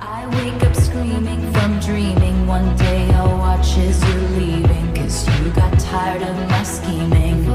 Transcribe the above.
I wake up screaming from dreaming. One day I'll watch as you're leaving, 'cause you got tired of my scheming.